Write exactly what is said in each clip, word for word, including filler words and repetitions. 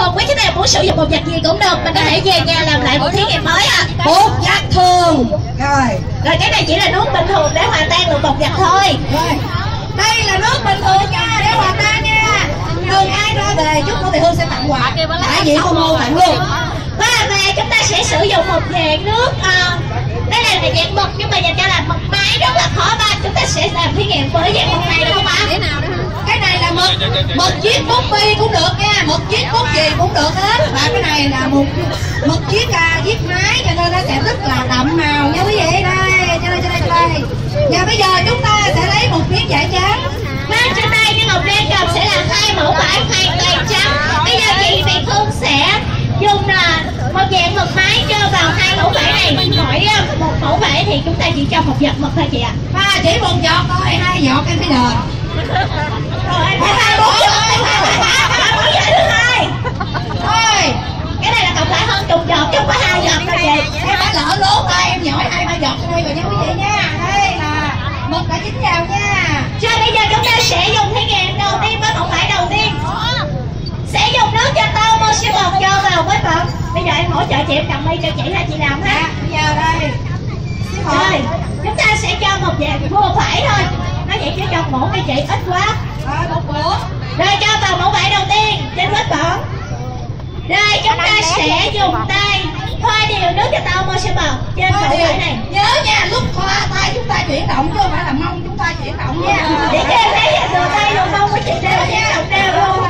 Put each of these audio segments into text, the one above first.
thường quý chị em muốn sử dụng bột giặt gì cũng được, mình có thể về nhà làm lại một thí nghiệm mới à. Bột giặt thường. Rồi. Rồi cái này chỉ là nước bình thường để hòa tan được bột giặt thôi. Rồi. Đây là nước bình thường nha, để hòa tan nha. Đừng ai ra về chúc cô Thị Hương sẽ tặng quà. Tại vì cô mua tặng luôn. Và về chúng ta sẽ sử dụng một dạng nước uh, đây là về dạng mật nhưng mà dành cho làm mật máy rất là khó ba. Chúng ta sẽ làm thí nghiệm với dạng mật này được không ạ? Cái này là mật mật chiết bút bi cũng được nha, mật chiết bút gì cũng được hết. Và cái này là một mật chiết à, chiết máy cho nên nó sẽ rất là đậm màu nha quý vị. Đây, cho đây, cho đây, cho đây. Và bây giờ chúng ta sẽ lấy một miếng vải trắng. Và trên đây như Ngọc Lan cầm sẽ là hai mẫu vải hoàn toàn trắng. Bây giờ chị Việt Hương sẽ dùng một dạng mật máy cho vào hai mẫu vải này. Mỗi một mẫu vải thì chúng ta chỉ cho một giọt mật thôi chị ạ. À, chỉ một giọt thôi, hai giọt em phải đền. Rồi em phải hai bốn giọt, hai bốn giọt thứ hai. Thôi, cái này là cộng lại hơn chục giọt chứ không có hai giọt đâu chị. Em đã lỡ lố tay em nhỏ hai ba giọt đây rồi nha quý vị nha. Đây là mật đã chín vào nha. Rồi bây giờ chúng ta sẽ dùng thí nghiệm đầu tiên với mẫu vải đầu tiên. Sẽ dùng nước cho tao mua siêu bột cho vào với bột. Bây giờ em hỗ trợ chị, em cầm ly cho chị là chị làm ha. À, bây giờ đây. Rồi, chúng ta sẽ cho một dạng vừa phải thôi. Nó vậy chứ cho muỗng đi chị, ít quá. Rồi, một muỗng. Rồi cho vào mẫu vải đầu tiên trên vết bột. Rồi chúng ta sẽ dùng tay thoa đều nước cho tao mua siêu bột trên mẫu vải này. Nhớ nha, lúc thoa tay chúng ta chuyển động chứ không phải là mông chúng ta chuyển động nha. Để cho em thấy là từ tay luôn mông của chị đều chuyển động đều luôn.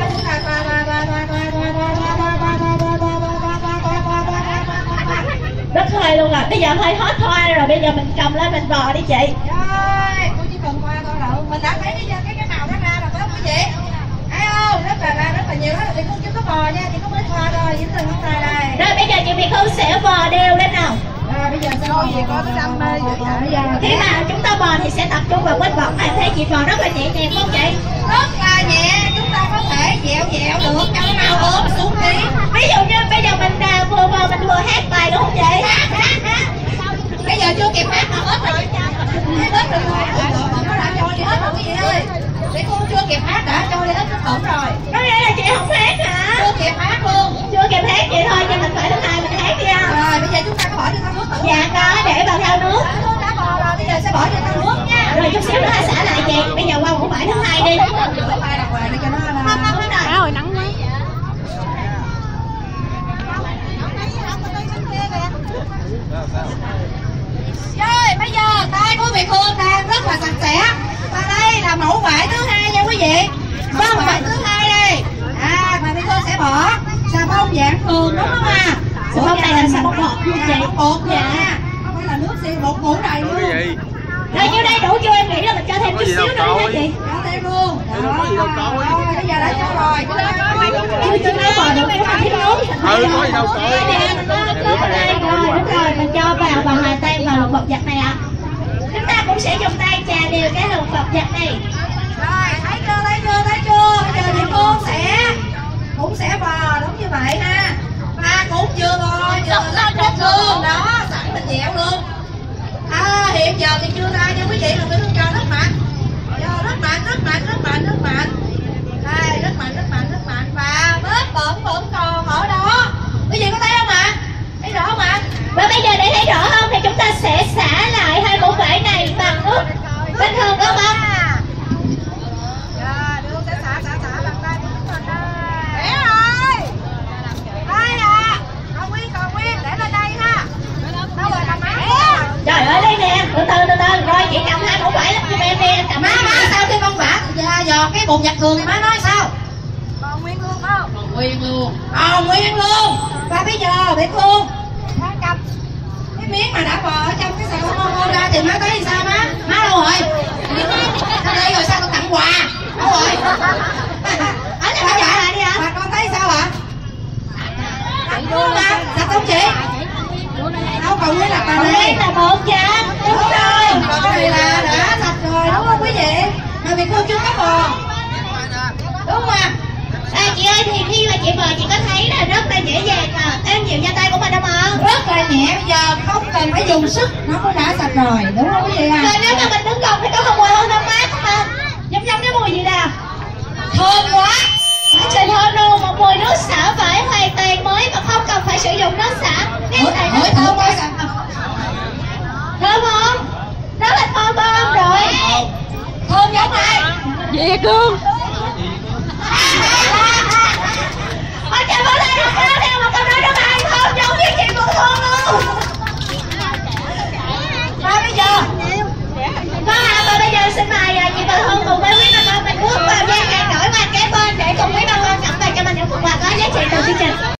Rất hơi luôn rồi, bây giờ hơi hết thoa rồi, bây giờ mình cầm lên mình vò đi chị. Rồi, tôi chỉ cần thoa thôi đâu. Mình đã thấy cái cái cái màu nó ra rồi phải không quý vị? Thấy không? Rất là ra rất là nhiều, đó là chị không chưa có vò nha, chị có mới thoa thôi, dính lên ngón tay đây. Rồi bây giờ chị Việt Hương sẽ vò đều lên nào. Rồi bây giờ sẽ vò gì con đam mê dữ vậy? Khi mà chúng ta vò thì sẽ tập trung vào vết bọt. Em thấy chị vò rất là nhẹ nhàng không chị? Rất là nhẹ, chúng ta có thể dẹo dẹo được cho cái màu ốm xuống đi. Ví dụ như bây giờ mình à, vừa vò mình vừa hát bài đúng không chị? Hát, hát, hát. Bây giờ chưa kịp hát mà hết rồi. Hết rồi thôi. Nó đã cho đi hết rồi quý vị ơi. Để cô chưa kịp hát đã cho đi hết ổn rồi. Có nghĩa là chị không hát hả? Chưa kịp hát luôn. Chưa kịp hát chị thôi nhưng mình phải thứ hai mình hát đi không? Rồi bây giờ chúng ta có bỏ cho con nước thử. Dạ có, để vào thao nước. Đã bò rồi, bây giờ sẽ bỏ cho con nước nha. Rồi chút xíu nữa xả lại chị. Bây giờ qua mẫu vải thứ hai đi. Mẫu vải đặt ngoài để cho nó Đúng rồi, nắng quá. Rồi bây giờ tay của Việt Hương đang rất là sạch sẽ. Và đây là mẫu vải thứ hai nha quý vị. Mẫu vải thứ hai đây. À mà Việt Hương sẽ bỏ xà bông dạng thường đúng không à? Xà bông này là xà bông bột luôn chị. Bột nha. Không phải là nước xì bột ngủ đầy luôn. Rồi nhiêu đây đủ chưa? Em nghĩ là mình cho thêm chút xíu nữa nha chị. Cho thêm luôn. Đó. Rồi bây giờ đã cho rồi. Chưa chưa nói bò được có thêm nước. Ừ có gì đâu coi. Đây rồi đúng rồi mình cho vào và hòa tan vào lục bột giặt này ạ. Chúng ta cũng sẽ dùng tay chà đều cái lục bột giặt này. Rồi thấy chưa thấy chưa thấy chưa. Bây giờ thì cô sẽ cũng sẽ bò đúng như vậy ha. Và cũng vừa bò vừa lắc lắc luôn đó, sẵn mình dẻo luôn. À, hiện giờ thì chưa ra nha quý vị, là phải cho rất mạnh, cho rất mạnh rất mạnh rất mạnh rất mạnh. Đây rất mạnh rất mạnh rất mạnh và vết bẩn vẫn còn ở đó. Quý vị có thấy không ạ? Thấy rõ không ạ? Và bây giờ để thấy rõ hơn thì chúng ta sẽ xả lại hai mẫu vải này bằng nước bình thường đúng không? Dạ, đưa sẽ xả xả xả bằng tay của chúng mình đây. Để rồi. Đây à. Còn nguyên còn nguyên để lên đây ha. Đâu rồi cầm máy. Trời ơi đây nè, từ từ từ từ rồi chị cầm hai mẫu vải lên cho em đi em cầm. Má má sao cái con vả dạ, dò cái bột giặt thường thì má nói sao? Còn nguyên luôn không? Còn nguyên luôn. Còn nguyên luôn. Và bây giờ Việt Hương má cầm cái miếng mà đã bò ở trong cái xà bông ô ra thì má thấy sao má? Má đâu rồi? Ở đây rồi sao con tặng quà? Đâu rồi? Ở đây má trả lại đi hả? Mà con thấy sao ạ? Tặng luôn mà. Đặt không chị? Đâu còn cái đặt bà đây. Đây là bột giặt. Đúng rồi. Bột này là đã sạch rồi đúng không quý vị? Mà Việt Hương chưa có bò. Đúng không ạ? À, chị ơi thì khi mà chị bò chị có thấy là rất là dễ dàng à, êm dịu da tay của mình không ạ? Rất là nhẹ, bây giờ không cần phải dùng sức, nó cũng đã sạch rồi, đúng không quý vị ạ? Rồi nếu mà mình đứng gần thì có không mùi hương thơm mát không ạ? Giống giống cái mùi gì nào? Thơm quá. Trời thơm luôn, một mùi nước xả vải mới và không cần phải sử dụng nước xả. Nghe thầy nói thơm thơm ơi, thơm không? Đó là thơm bơm rồi. thơm giống ai? Dì Cương. Ôi trời ơi, đây là sao theo một câu nói đó mà anh thơm giống như chị Phương Hương luôn. Và bây giờ Vâng ạ, và bây giờ xin mời chị Phương Hương cùng với quý bà con mình bước vào gian hàng nổi qua kế bên để cùng quý bà con tặng về cho mình những phần quà có giá trị từ chương trình.